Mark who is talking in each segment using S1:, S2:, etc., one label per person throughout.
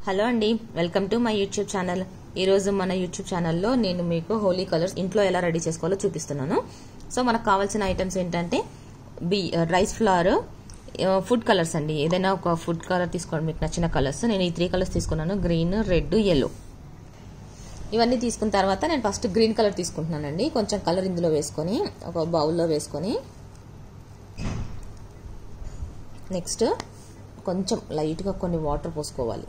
S1: Hello అండి, welcome to my YouTube channel. ఈరోజు మన యూట్యూబ్ ఛానల్లో నేను మీకు హోలీ కలర్స్ ఇంట్లో ఎలా రెడీ చేసుకోవాలో చూపిస్తున్నాను. సో మనకు కావాల్సిన ఐటమ్స్ ఏంటంటే రైస్ ఫ్లవర్, ఫుడ్ కలర్స్ అండి. ఏదైనా ఒక ఫుడ్ కలర్ తీసుకోండి, మీకు నచ్చిన కలర్స్. నేను ఈ 3 కలర్స్ తీసుకున్నాను, గ్రీన్, రెడ్, yellow. ఇవన్నీ తీసుకున్న తర్వాత నేను ఫస్ట్ గ్రీన్ కలర్ తీసుకుంటున్నానండి. కొంచెం కలర్ ఇందులో వేసుకొని ఒక బౌల్లో వేసుకొని, నెక్స్ట్ కొంచెం లైట్గా కొన్ని వాటర్ పోసుకోవాలి.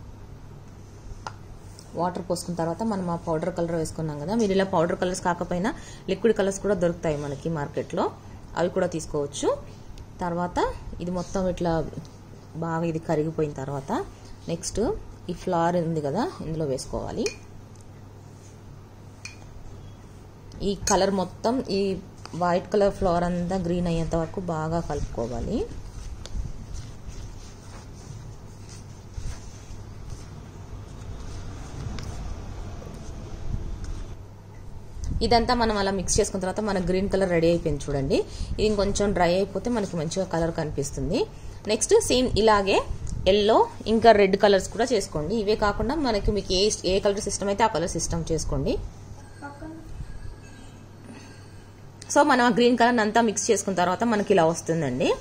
S1: వాటర్ పోసుకున్న తర్వాత మనం ఆ పౌడర్ కలర్ వేసుకున్నాం కదా, మీరు ఇలా పౌడర్ కలర్స్ కాకపోయినా లిక్విడ్ కలర్స్ కూడా దొరుకుతాయి మనకి మార్కెట్లో, అవి కూడా తీసుకోవచ్చు. తర్వాత ఇది మొత్తం ఇట్లా బాగా ఇది కరిగిపోయిన తర్వాత నెక్స్ట్ ఈ ఫ్లవర్ ఉంది కదా ఇందులో వేసుకోవాలి. ఈ కలర్ మొత్తం ఈ వైట్ కలర్ ఫ్లవర్ అంతా గ్రీన్ అయ్యేంత వరకు బాగా కలుపుకోవాలి. ఇదంతా మనం అలా మిక్స్ చేసుకున్న తర్వాత మన గ్రీన్ కలర్ రెడీ అయిపోయింది చూడండి. ఇది ఇంకొంచెం డ్రై అయిపోతే మనకి మంచిగా కలర్ కనిపిస్తుంది. నెక్స్ట్ సేమ్ ఇలాగే ఎల్లో ఇంకా రెడ్ కలర్స్ కూడా చేసుకోండి. ఇవే కాకుండా మనకి మీకు ఏ కలర్ సిస్టమ్ అయితే ఆ కలర్ సిస్టమ్ చేసుకోండి. సో మనం ఆ గ్రీన్ కలర్ అంతా మిక్స్ చేసుకున్న తర్వాత మనకి ఇలా వస్తుందండి.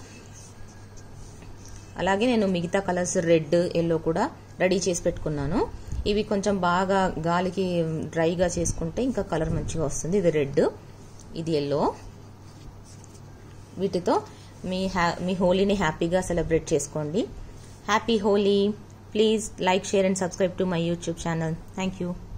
S1: అలాగే నేను మిగతా కలర్స్ రెడ్, ఎల్లో కూడా రెడీ చేసి పెట్టుకున్నాను. ఇవి కొంచెం బాగా గాలికి డ్రైగా చేసుకుంటే ఇంకా కలర్ మంచిగా వస్తుంది. ఇది రెడ్, ఇది ఎల్లో. వీటితో మీ హోలీని హ్యాపీగా సెలబ్రేట్ చేసుకోండి. Happy Holi. Please like, share and subscribe to my YouTube channel. Thank you.